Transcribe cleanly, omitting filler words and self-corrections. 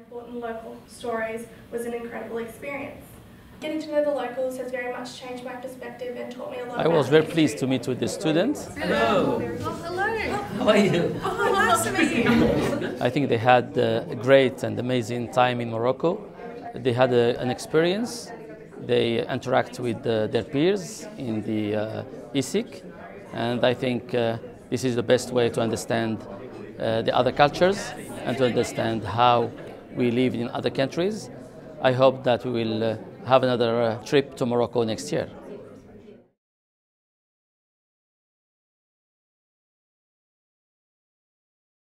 important local stories was an incredible experience. Getting to know the locals has very much changed my perspective and taught me a lot. I was very pleased to meet with the students. Hello. Oh, hello. How are you? Oh, nice to meet you. I think they had a great and amazing time in Morocco. They had an experience. They interact with their peers in the ISIC, and I think this is the best way to understand the other cultures and to understand how we live in other countries. I hope that we will have another trip to Morocco next year.